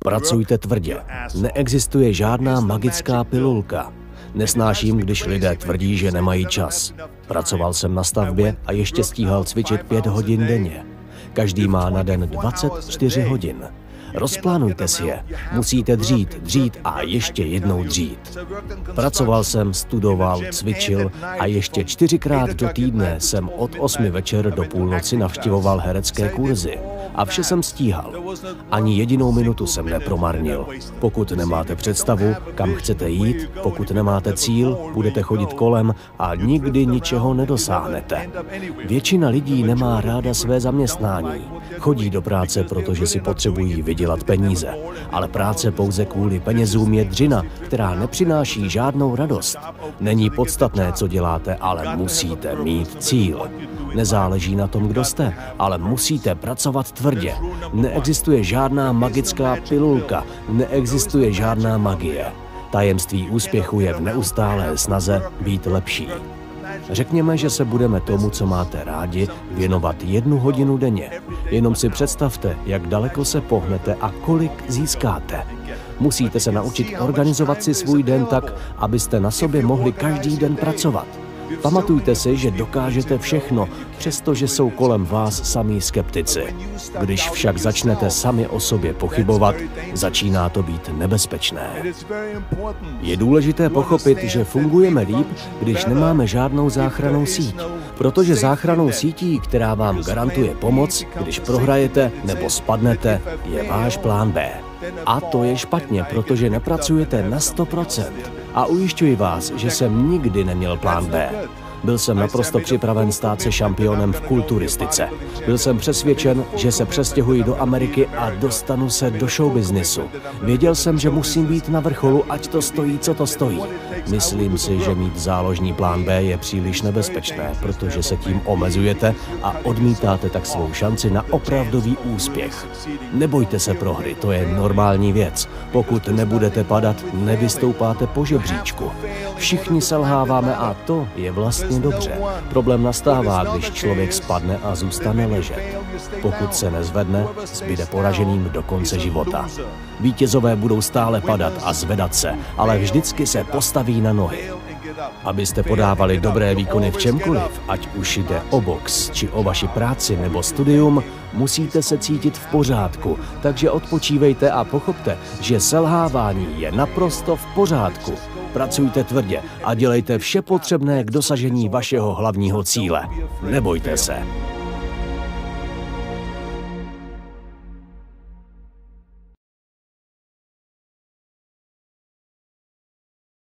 Pracujte tvrdě. Neexistuje žádná magická pilulka. Nesnáším, když lidé tvrdí, že nemají čas. Pracoval jsem na stavbě a ještě stíhal cvičit 5 hodin denně. Každý má na den 24 hodin. Rozplánujte si je. Musíte dřít a ještě jednou dřít. Pracoval jsem, studoval, cvičil a ještě 4krát do týdne jsem od 8 večer do půlnoci navštěvoval herecké kurzy. A vše jsem stíhal. Ani jedinou minutu jsem nepromarnil. Pokud nemáte představu, kam chcete jít, pokud nemáte cíl, budete chodit kolem a nikdy ničeho nedosáhnete. Většina lidí nemá ráda své zaměstnání. Chodí do práce, protože si potřebují vydělat peníze. Ale práce pouze kvůli penězům je dřina, která nepřináší žádnou radost. Není podstatné, co děláte, ale musíte mít cíl. Nezáleží na tom, kdo jste, ale musíte pracovat tvrdě. Neexistuje žádná magická pilulka, neexistuje žádná magie. Tajemství úspěchu je v neustálé snaze být lepší. Řekněme, že se budeme tomu, co máte rádi, věnovat 1 hodinu denně. Jenom si představte, jak daleko se pohnete a kolik získáte. Musíte se naučit organizovat si svůj den tak, abyste na sobě mohli každý den pracovat. Pamatujte si, že dokážete všechno, přestože jsou kolem vás samí skeptici. Když však začnete sami o sobě pochybovat, začíná to být nebezpečné. Je důležité pochopit, že fungujeme líp, když nemáme žádnou záchrannou síť. Protože záchrannou sítí, která vám garantuje pomoc, když prohrajete nebo spadnete, je váš plán B. A to je špatně, protože nepracujete na 100%. A ujišťuji vás, že jsem nikdy neměl plán B. Byl jsem naprosto připraven stát se šampionem v kulturistice. Byl jsem přesvědčen, že se přestěhuji do Ameriky a dostanu se do showbiznisu. Věděl jsem, že musím být na vrcholu, ať to stojí, co to stojí. Myslím si, že mít záložní plán B je příliš nebezpečné, protože se tím omezujete a odmítáte tak svou šanci na opravdový úspěch. Nebojte se prohry, to je normální věc. Pokud nebudete padat, nevystoupáte po žebříčku. Všichni selháváme a to je vlastně dobře. Problém nastává, když člověk spadne a zůstane ležet. Pokud se nezvedne, zbyde poraženým do konce života. Vítězové budou stále padat a zvedat se, ale vždycky se postaví na nohy. Abyste podávali dobré výkony v čemkoliv, ať už jde o box, či o vaši práci nebo studium, musíte se cítit v pořádku, takže odpočívejte a pochopte, že selhávání je naprosto v pořádku. Pracujte tvrdě a dělejte vše potřebné k dosažení vašeho hlavního cíle. Nebojte se.